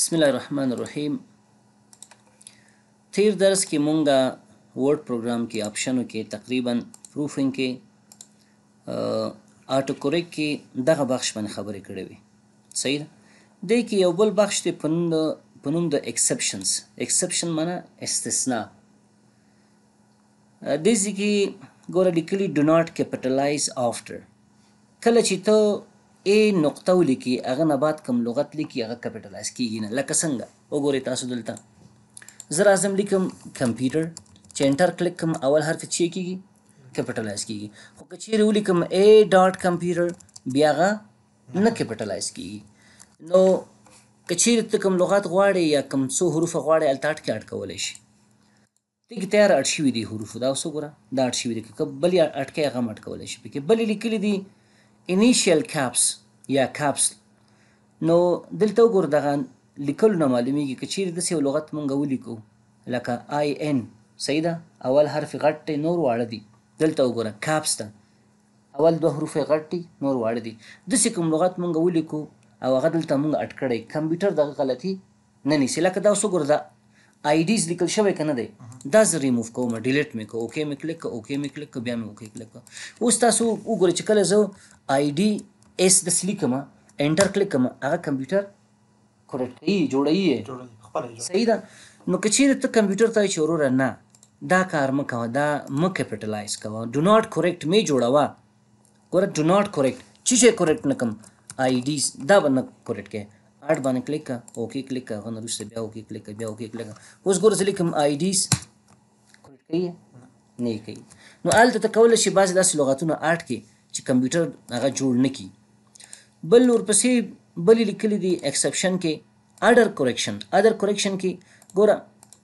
بسم الله الرحمن الرحیم. تیر درس کې مونږه ورډ پروګرام کې آپشنو کې تقریبا پروفینګ کې آټو کریکټ کې دغه بخش باندې خبرې کړې وي. صحیح ده. دې کې یو بل بخش دی په نوم د ایکسپشنز. ایکسپشن معنی استثناء. دې کې ګوره لیکلي ډو ناٹ کیپټلایز آفټر. کله چې ته ا نقطه ولیکي هغه نه بعد کوم لغت لیکي هغه کیپټلایز کیږي نه. لکه څنګه وګورئ تاسو دلته زه راځم لیکم کمپیوټر، چې انټر کلیک کوم اول حرف چې کیږي کیپټلایز کیږي. خو که چیرې ولیکم ا ډاټ کمپیوټر بیا هغه نه کیپټلایز کیږي. نو که چیرې ته کوم لغت غواړې یا کوم څو حروف غواړې هلته اټکې اټ کولی شي. دې تیار اټ شوي دي حروفو. دا اوس وګوره دا اټ شوي دي. که بلې اټکې هغه هم اټ کولی شي. پکې بلې لیکلي دي انیشیل کاپس یا کاپس. نو دلته وګوره دغه لیکلو نه معلومیږي که چیرې داسې یو لغت مونږ ولیکو لکه آی ان. صحیح ده. اول حرف غټ دی نور واړه دي. دلته وګوره کاپس ته اول دوه حروف غټ دي نور واړه دي. داسې کوم لغت مونږ ولیکو او هغه دلته مونږ اټ کړی کمپیوټر دغه غلطي نه نیسي. لکه دا اوس وګوره دا آی ډیز لیکل شوی که نه دی دا زه ریموف کوم ډیلیټ مې کو اوکې مې کلیک کو اوکې مې کلیک کو بیا مې اوکې کلیک کو. اوس تاسو وګورئ چې کله زه آی ډي ایس داسې لیکم انټر کلیک کوم هغه کمپیوټر کریکټ کوي جوړوي. صحیح ده. نو که چیرې ته کمپیوټر ته وایي چې وروره نه دا کار مه کوه دا مه کیپټلایز کوه ډو ناٹ کریکټ مې جوړوه. ګوره ډو ناٹ کریکټ چې شی کریکټ نه کوم آی ډیز دا به نه کریکټ کوې. اټ باندې کلیک که اوکې کلیک که هغه نه وروسته بیا اوکې کلیک که بیا اوکې کلیک که. اوس ګوره زه لیکم آی ډیز کریکټ کوي نه یې کوي. نو هلته ته کولی شي بعضې داسې لغتونه اټ کړي چې کمپیوټر هغه جوړ نه کړي. بل ورپسې بلې لیکلي دي ایکسپشن کې اډر کریکشن. اډر کریکشن کې ګوره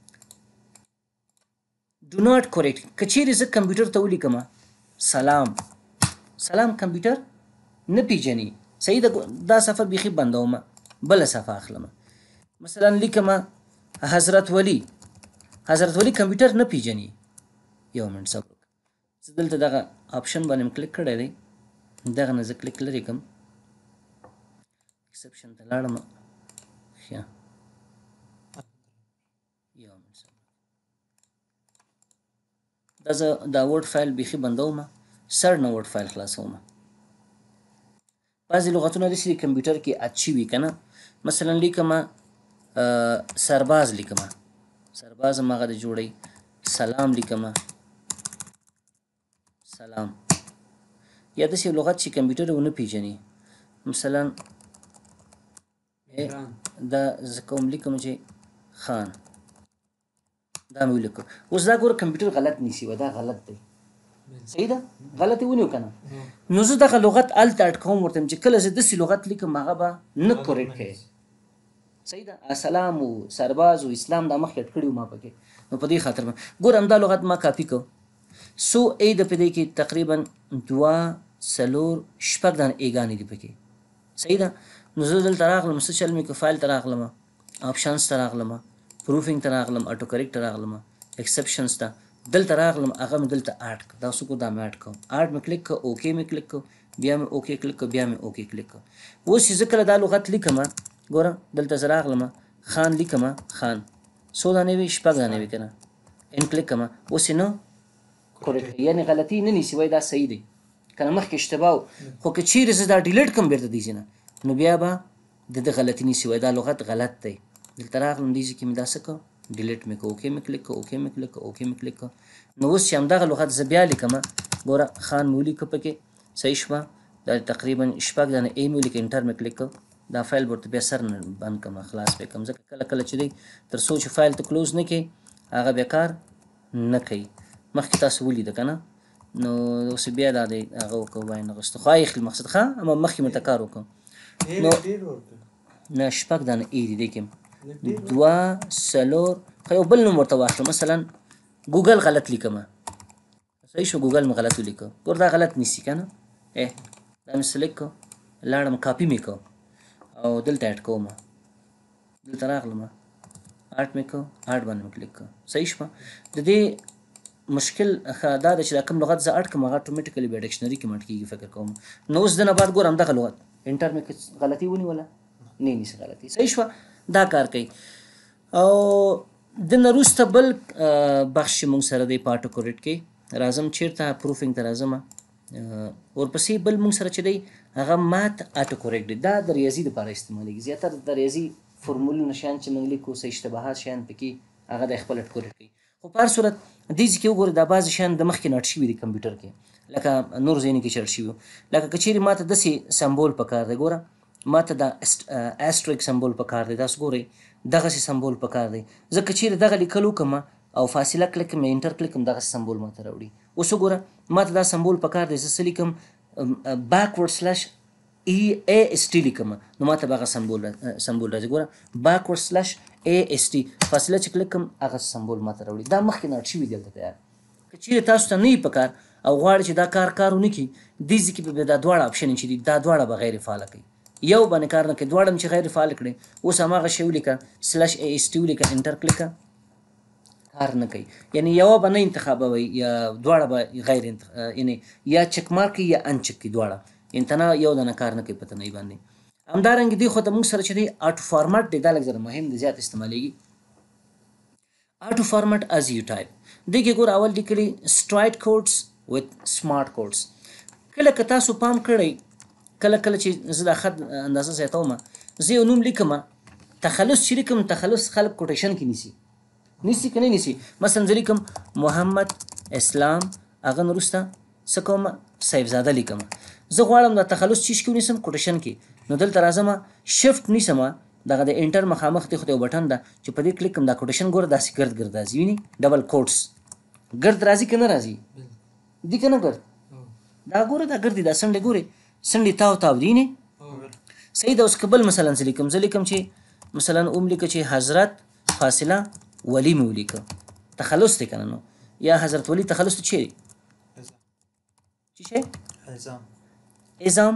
ډو ناٹ کریکټ که چیرې زه کمپیوټر ته ولیکم سلام سلام کمپیوټر نه پیژني. صحیح ده. دا صفحه بیخي بندوم بله صفحه اخلم. مثلا لیکم حضرت ولی. حضرت ولی کمپیوټر نه پیژني. یو منټ صبر وکړه. زه دلته دغه آپشن باندې م کلیک کړی دی. دغه نه زه کلیک لرې کړم ایکسپشن ته لاړم. ښه یو منټ صبر. دا زه دا ورډ فایل بیخي بندوم سر نه ورډ فایل خلاصوم. بعضې لغتونه داسې دي کمپیوټر کې اټ شوي که نه. مثلا لیکم سرباز لیکم سرباز هم هغه د جوړی. سلام لیکم سلام. یا داسې یو لغت چې کمپیوټر ونه پیژني. مثلا دا زه کوم لیکم چې خان دا مې ولیکو. اوس دا ګوره کمپیوټر غلط نیسي و دا غلط دی. صحیح ده. غلط یې ونیو که نه. نو زه دغه لغت هلته اټ کوم ورته چې کله زه داسې لغت لیکم هغه به نه کریکټ کوي. صحیح ده. سلام و سرباز و اسلام دا مخکې اټ کړي وو ما پکې. نو په دې خاطر ګوره همدا لغت ما کاپي کو سو ای د په دې کې تقریبا دوه څلور شپږ دانې ایګانې دي پکې. صحیح ده. نو زه دلته راغلم څه چل مې که فایل ته راغلم آپشنز ته راغلم پروفینګ ته راغلم اټو کریکټ ته راغلم ایکسپشنز ته دلته راغلم هغه مې دلته اټ کړ. دا څه کو دا مې اټ کوم اټ مې کلیک که اوکې مې کلیک که بیا مې اوکې کلیک که بیا مې اوکې کلیک که. اوس چې زه کله دا لغت لیکم ګوره دلته زه راغلم خان لیکم خان څو دانې وي شپږ دانې وي که نه ان کلیک کوم اوس یې نه کریکټ یعنې غلطي نه نیسي وایي دا صحیح دی که نه مخکې اشتباه و. خو که چیرې زه دا ډیلیټ کړم بیرته دې ځای نه نو بیا به د ده غلطي نیسي وایي دا لغت غلط دی. دلته راغلم دې ځای کې مې دا څه کړه ډیلیټ مې کړه اوکې مې کلیک کړه اوکې مې کلیک کړه اوکې مې کلیک کړه. نو اوس چې همدغه لغت زه بیا لیکم ګوره خان مې ولیکه پکې صحیح شوه. دا تقریبا شپږ دانې ای مې ولیکه انټر مې کلیک کړه. دا فایل ورته بیا سر نه بند کړم خلاص به کړم ځکه کله کله چې دی تر څو چې فایل ته کلوز نه کړي هغه بیا کار نه کوي. مخکې تاسو ولیده که نه. نو اوس بیا دا دی هغه وکړو وایي نغسته خو ایخلي مقصد ښه اما مخکې مې ته کار وکړم. نو نه شپږ دانې ای دي دې کې دوه څلور خو یو بل نوم ورته واخلم. مثلا ګوګل غلط لیکم صحیح شو ګوګل مې غلط ولیکه. ګوره دا غلط نیسي که نه. دا مې سلیکټ کړو لاړم کاپي مې کړو او دلته اټ کوم دلته راغلم اټ مې کړو اټ باندې مې کلیک کړو صحیح شوه. د دې مشکل دا ده چې دا کوم لغت زه اټ کړم هغه اټومیټیکلي بیا ډکشنري کې مټ کېږي فکر کوم. نو اوس د نه بعد ګوره همدغه لغت انټر مې غلطي ونیوله نه نیسي غلطي صحیح شوه. دا کار کوي. او د نه وروسته بل بخش چې موږ سره دی په آټو کریکټ کې راځم چېرته پروفینګ ته راځم. ورپسې بل موږ سره چې دی هغه مات آټو کریکټ دی. دا د ریاضي دپاره استعمالیږي. زیاتره د ریاضي فورمولونه شیان چې موږ لیکو څه اشتباهات شیان پکې هغه د خپل اټکل کوي. خو په هر صورت دې ځای کې وګورئ دا بعضې شیان د مخکې نه اټ شوي دي کمپیوټر کې لکه نور ځایونو کې چې اټ شوي لکه که چیرې ماته داسې سمبول پکار دی ګوره ماته دا اسټریک سمبول پکار دی تاسو ګورئ دغسې سمبول پکار دی. زه که چیرې دغه لیکل وکړم او فاصله کلک کړم انټر کلک کړم دغسې سمبول ماته راوړي. اوس وګوره ماته دا سمبول پکار دی زه څه لیکم بیکورډ سلش AST لیکم نو ماته به هغه سمبول راځي. ګوره بیکورډ سلش AST فاصله چې کلک کړم هغه سمبول ماته راوړي. دا مخکې نه اټ شوي دي دلته تیار. که چیرې تاسو ته نه وي په کار او غواړئ چې دا کار ونه کړي دې ځای کې به دا دواړه اپشن چې دي دا دواړه به غیر فعاله کوي. یو باندې کار نه کوي دواړه چې غیر فعال کړي اوس هماغه شی ولیکه سلش AST ولیکه انټر کلک کار نه کوي. یعنی یوه به نه انتخابوي یا دواړه به غیر یعنی یا چک مارک یا ان چک کړي دواړه یعنې ته نه یو دانه کار نه کوي په تنهایي باندې. همدارنګې دې خو ته موږ سره چې دی آټو فارمټ دی دا لږ زره مهم دی زیات استعمالیږي. آټو فارمټ از یو ټایپ دې کې ګوره اول لیکلي سټرایډ کوډس وت سمارټ کوډس. کله که تاسو پام کړئ کله چې زه دا خط اندازه زیاتوم زه یو نوم لیکم تخلص چې لیکم تخلص خلک کوټیشن کې نیسي که نه نیسي. مثلا زه لیکم محمد اسلام هغه نه وروسته څه کوم سیفزاده لیکم. زه غواړم دا تخلص چیش کې ونیسم کوټیشن کې نو دلته راځم شفټ نیسم دغه د انټر مخامخ دی خو د یو بټن ده چې په دې کلیک کوم دا کوټیشن ګوره داسې ګرد راځي ویني ډبل کوټس ګرد راځي که نه راځي دي که نه ګرد دا ګوره دا ګرد دي دا څنډې ګورې څنډې تاو دي نه صحیح ده. اوس که بل مثلا زه لیکم چې مثلا اوم لیکه چې حضرت فاصله ولی مې ولیکه تخلص دی که نه نو یا حضرت ولی تخلص دی چیرې چی شی اعزام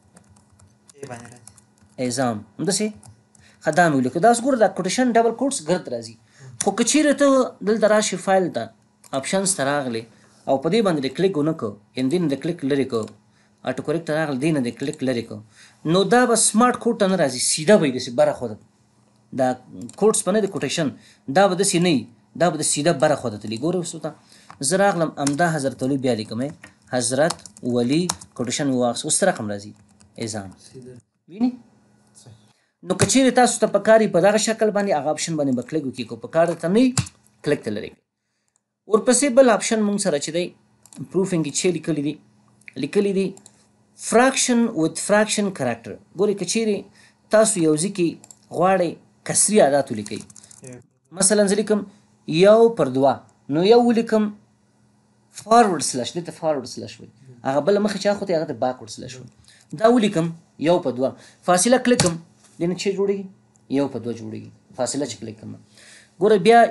همداسې ښه دا مې ولیکه. دا اوس ګوره دا کوټیشن ډبل کوټس ګرد راځي. خو که چیرې ته دلته راشي فایل ته آپشنز ته راغلی او په دې باندې د کلیک ونه کړو یعنې دې نه د کلیک لرې کړو آټو کریکټ ته راغلی دې نه د کلیک لرې کړو نو دا به سمارټ کوډ ته نه راځي سیده به یې داسې بره خوده دا کوډس په نه د کوټیشن دا به داسې نه وي دا به د سیده بره خوده تلي. ګوره اوس ته زه راغلم همدا حضرت ولی بیا لیکم حضرت ولی کوټیشن واخس اوس رقم راځي اعزام ویني. نو که چیرې تاسو ته پکار په دغه شکل باندې هغه اپشن باندې به کلیک وکړي که پکار ته نه وي کلیک ته لرې کړئ. ورپسې بل اپشن موږ سره چې دی پروفینګ کې چې لیکلي دي فراکشن وت فراکشن کریکټر. ګورئ که چیرې تاسو یو ځای کې غواړئ کسري عادات ولیکئ مثلا زه لیکم 1/2 نو یو ولیکم فارورډ سلش دې ته فارورډ سلش وایي هغه بله مخې چې اخوتی هغه ته بیکورډ سلش وایي. دا ولیکم 1/2 فاصله کلیک کړم دې نه چې جوړېږي 1/2 جوړېږي فاصله چې کلیک کړم ګوره بیا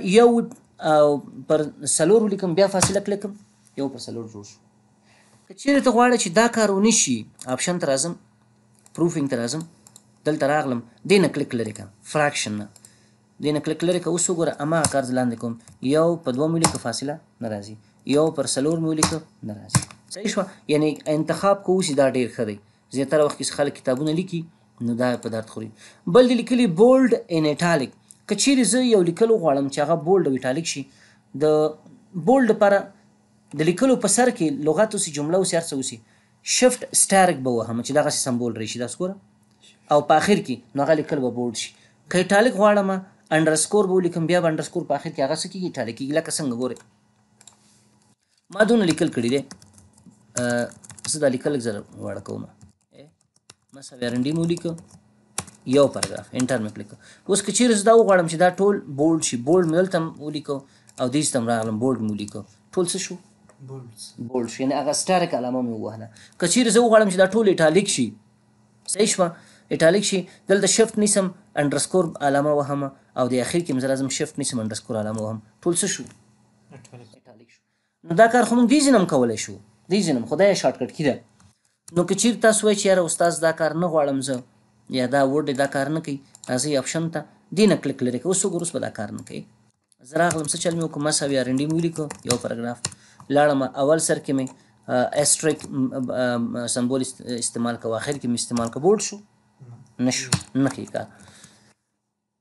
1/4 ولیکم بیا فاصله کلیک کړم 1/4 جوړ شو. که چیرې ته غواړې چې دا کار ونه شي آپشن ته راځم پروفینګ ته راځم دلته راغلم دې نه کلیک لرې کړه فراکشن نه دې نه کلیک لرې کړه. اوس وګوره هماغه کار زه لاندې کوم 1/2 مې ولیکه فاصله نه راځي 1/4 مې ولیکه نه راځي. صحیح شوه یعنې انتخاب که وشي دا ډېر ښه دی. زیاتره وخت کې خلک کتابونه لیکي نو دا په درد خوري. بل دې لیکلي بولډ ان ایټالیک. که چیرې زه یو لیکل وغواړم چې هغه بولډ او ایټالیک شي د بولډ لپاره د لیکلو په سر کې لغت اوسي جمله اوسي هر څه اوسي شفټ سټارک به وهم چې دغسې سمبول راشي داس ګوره او په آخر کې نو هغه لیکل به بولډ شي. که ایټالیک غواړم انډرسکور به ولیکم بیا به انډرسکور په آخر کې هغه څه کېږي ایټالیک کېږي. لکه څنګه ګورئ ما دونه لیکل کړي دی زه دا لیکل لږ زره واړه کوم مثلا رنډي مو ولیکه یو پاراګراف انټر مې کلیک. اوس که چیرې زه دا وغواړم چې دا ټول بولډ شي بولډ مې دلته ولیکه او دې ته هم راغلم بولډ مې ولیکه ټول څه شو بولډ شو یعنې هغه سټارک علامه مې ووهله. که چیرې زه وغواړم چې دا ټول ایټالیک شي صحیح شوه ایټالیک شي دلته شفټ نیسم انډرسکور علامه وهم او د اخر کې زه راځم شفټ نیسم انډرسکور علامه وهم ټول څه شو ایټالیک شو. نو دا کار خو موږ دې ځای نه هم کولی شو دې ځای نه هم خو دا یې شارټکټ کي ده. نو که چیرې تاسو وایئ چې یاره استاد دا کار نه غواړم زه یا دا ورډ دا کار نه کوي راځئ اپشن ته دې نه کلیک لرې کړه. اوس وګوره اوس به دا کار نه کوي. زه راغلم څه چل مې وکړو مثلا یا رنډي مې ولیکو یو پاراګراف لاړم اول سر کې مې اسټریک سمبول استعمال کوه اخر کې مې استعمال کوه بولډ شو نه شو نه کوي کار.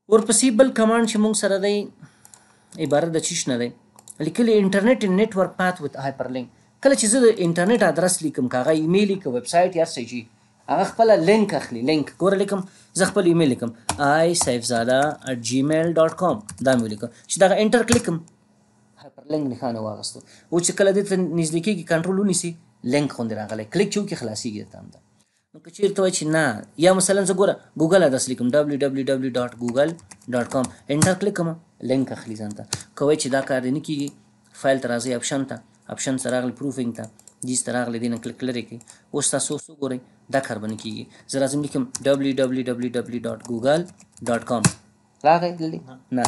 ورپسې بل کمانډ چې موږ سره دی عبارت د چیش نه دی لیکلی انټرنیټ نیټورک پات وت هایپرلینک. کله چې زه د انټرنیټ ادرس لیکم که هغه ایمیل که ویب سایټ یا څه شي هغه خپله لینک اخلي. لینک ګوره لیکم زه خپل ایمیل لیکم iSaifzada@gmail.com دا مې ولیکم چې دغه انټر کلیکم هایپرلینک نښانه واغستو. او چې کله دې ته نږدې کېږي کنټرول ونیسي لینک غوندې راغلی کلیک چې وکړي خلاصېږي درته همدا. نو که چېرته وایي چې نه یا مثلا زه ګوره ګوګل ادرس لیکم www.google.com انټر کلیک کوم لینک اخلي ځان ته. که وایي چې دا کار دې نه کېږي فایل ته راځئ اپشن ته راغلی پروفینګ ته دیز ته راغلی دې نه کلیک لرې کړئ. اوس تاسو اوس وګورئ دا کار به نه کېږي. زه راځم لیکم www.google.com راغی دلې نه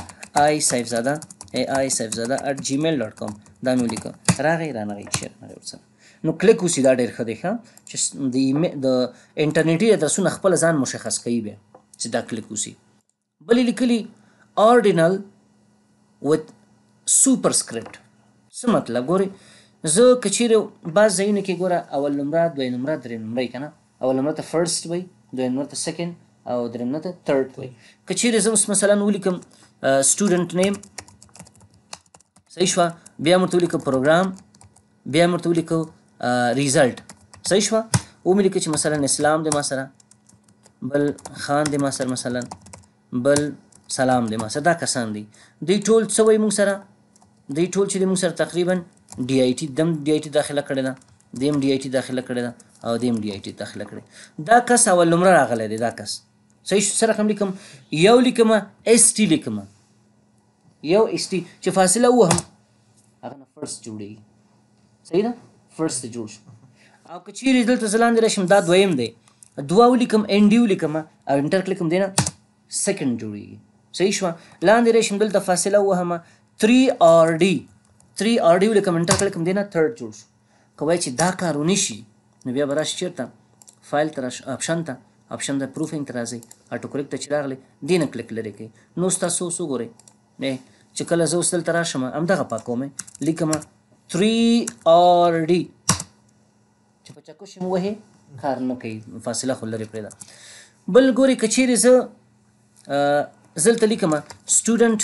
iSaifzada@gmail.com دا مې ولیکه راغی رانغی چېر نغی ورسره. نو کلیک وسي دا ډېر ښه دی ښه چې د انټرنیټي ادرسونه خپله ځان مشخص کوي بیا چې دا کلیک وسي. بل یې لیکلي آرډینل وت سوپر سکرپټ. څه مطلب ګورئ زه که چیرې بعض ځایونه کې ګوره اول نمره دویم نمره دریم نمره که نه اول نمره ته فرست وایي دویم نمره ته سیکنډ او دریم نمره ته تھرډ وایي. که چیرې زه اوس مثلا ولیکم سټوډنټ نیم صحیح شوه بیا مې ورته ولیکم پروګرام بیا مې ورته ولیکو ریزلټ صحیح شوه. ومې لیکه چې مثلا اسلام دی ما سره بل خان دی ما سره مثلا بل سلام دی ما سره دا کسان دي دوی ټول څه وایي موږ سره دوی ټول چې دی موږ سره تقریبا ډي آی ټي دم ډي آی ټي داخله کړې ده دیم ډي آی ټي داخله کړې ده او دیم ډي آی ټي داخله کړې. دا کس اول نمره راغلی دی دا کس صحیح سره رقم لیکم یو لیکم ایس ټي لیکم یو ایس ټي چې فاصله وهم هغه نه فرست جوړېږي صحیح ده فرست جوړ شو. او که چیرې دلته زه لاندې راشم دا دویم دی دوه ولیکم ان ډي ولیکم او انټر کلیکم دی نه سیکنډ جوړېږي صحیح شوه. لاندې راشم دلته فاصله وهمه 3RD ولیکم انټر کلیکم دی نه تھرډ جوړ شو. که وایي چې دا کار ونه شي نو بیا به راشي چېرته فایل ته راشه اپشن ته پروفینګ ته راځئ اټو کریک ته چې راغلی دې نه کلیک لرې کوئ. نو اوس تاسو اوس وګورئ چې کله زه اوس دلته راشم همدغه پاکوم لیکم 3RD چې په چکو شم وهې کار نه کوي فاصله خو لرې پرېږده. بل ګورئ که چیرې زه دلته لیکم سټوډنټ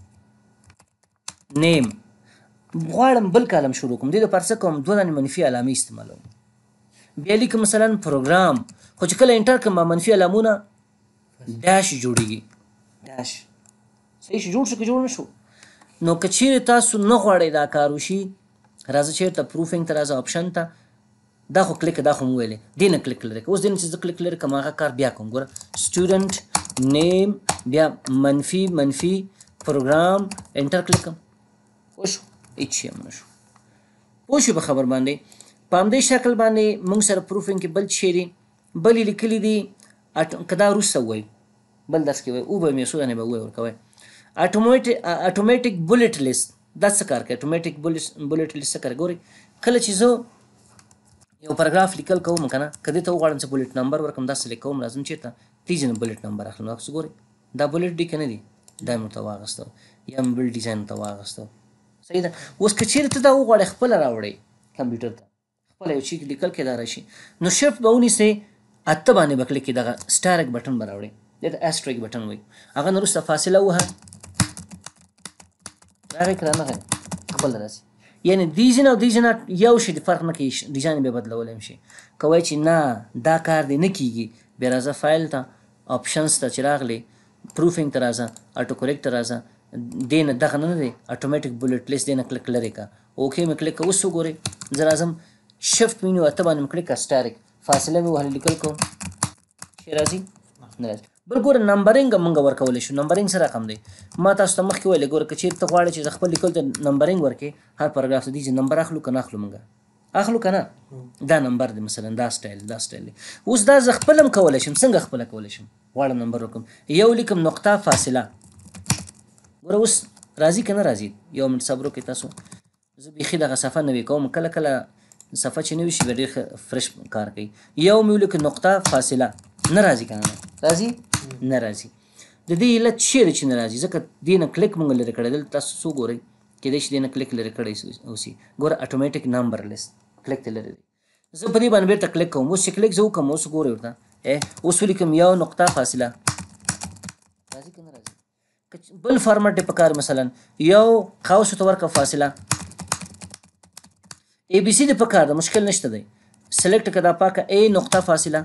نیم غواړم بل کالم شروع کوم دې دپاره څه کوم دوه دانې منفي علامې استعمالوم بیا لیکم مثلا پروګرام خو چې کله انټر کړم منفي علامونه ډاش جوړېږي ډاش صحیح شو جوړ شو که جوړ نه شو. نو که چیرې تاسو نه غواړئ دا کار وشي راځه چېرته پروفینګ ته راځه اپشن ته دا خو کلیک دا خو مو ویلې دې نه کلیک لرې اوس دې نه چې زه کلیک لرې کوم هغه کار بیا کوم ګوره سټوډنټ نیم بیا منفي پروګرام انټر کلیک کوم پوه شو هېڅ شی هم نه شو پوه شو په خبر باندې. په همدې شکل باندې موږ سره پروفینګ کې بل شی دی بل یې لیکلي دي که دا وروسته ووایو بل درس کې وایي وبه مې څو دانې به ووایي ورکوئ اټومیټیک بولټ لیست دا څه کار کوي اټومیټیک بولټ لیست څه کار ګورئ کله چې زه یو پاراګراف لیکل کوم که نه که دې ته وغواړم چې بولټ نمبر ورکړم دا سلیکټ کوم راځم چېرته تیزې نه بولټ نمبر اخلم نو ګورئ دا بولټ دی که نه دی دا مې ورته واغسته یا مې بل ډیزاین ورته واغسته صحیح ده. اوس که چیرې ته دا وغواړئ خپله راوړئ کمپیوټر ته خپله یو چی لیکل کېدای راشي نو شفټ به ونیسئ اته باندې به کلیک کړئ دغه سټارک بټن به راوړئ دې ته اسټریک بټن وایي هغه نه وروسته فاصله ووهه راغی که رانغی خپله راسي یعنې دې ځینه او دې ځینه یو شي د فرق نه کوي ډیزاین بیا بدلولی هم شي. که وایي چې نه دا کار دې نه کېږي بیا راځه فایل ته آپشنز ته چې راغلی پروفینګ ته راځه اټو کریکټ ته راځه دې نه دغه نه دی اټومیټیک بولټ لیست دې نه کلیک لرې که اوکې مې کلیک که اوس وګورئ زه راځم شفټ مې ونیو اته باندې مې کلیک که سټارک فاصله مې وهله لیکل کوم شی راځي نه راځي. بل ګوره نمبرینګ هم موږ ورکولی شو نمبرینګ څه رقم دی ما تاسو ته مخکې ویلې ګوره که چېرې ته غواړې چې زه خپل لیکلو ته نمبرینګ ورکړې هر پاراګراف ته دې چې نمبر اخلو که نه اخلو موږ اخلو که نه دا نمبر دی مثلا دا سټایل دی اوس دا زه خپل هم کولی شم څنګه خپله کولی شم غواړم نمبر وکړم یو لیکم نقطه فاصله ګوره اوس راځي که نه راځي یو منټ صبر وکړئ تاسو زه بیخي دغه صفحه نوې کوم کله کله صفحه چې نوي شي بیا ډېر فرش کار کوي یو مې ولیکه نقطه فاصله نه راځي که نه راځي نه راځي د دې علت څه دی چې نه راځي ځکه دې نه کلیک مونږ لرې کړی دلته تاسو څو ګورئ کېدای شي دې نه کلیک لرې کړی اوسي ګوره اټومیټیک نمبر لیست کلیک ته لرې دی زه په دې باندې بېرته کلیک کوم اوس چې کلیک زه وکړم اوس ګورئ ورته اوس ولیکم یو نقطه فاصله راځي که نه راځي؟ بل فارمټ یې پکار مثلا یو قوس ته ورکړه فاصله اے بي سي د پکار ده مشکل نشته دی سلیکټ که دا پاکه ا نقطه فاصله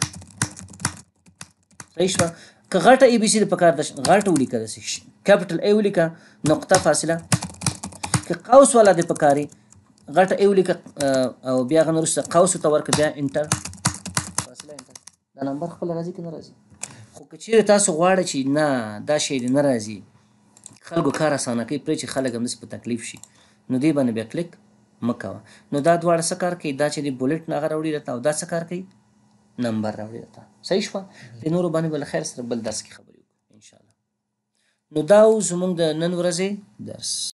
صحیح شوه که غټه اے بي سي د پکار ده غټه ولیکه داسې کیپټل ا ولیکه نقطه فاصله که قوس والا د پکاري غټه ا ولیکه او بیا هغه نه وروسته قوس ته ورکړه بیا انټر فاصله انټر دا نمبر خپله راځي که نه راځي خو که چیرې تاسو غواړئ چې نه دا شی دې نه راځي خلکو کار اسانه کوي پرې چې خلک همداسې په تکلیف شي نو دې باندې بیا کلیک مه کوه نو دا دواړه څه کار کوي دا چې د بولټ نه هغه راوړي راته او دا څه کار کوي نمبر راوړي راته صحیح شوه د نورو باندې به له خیر سره بل درس کې خبرې وکړو انشاءالله نو دا زموږ د نن ورځې درس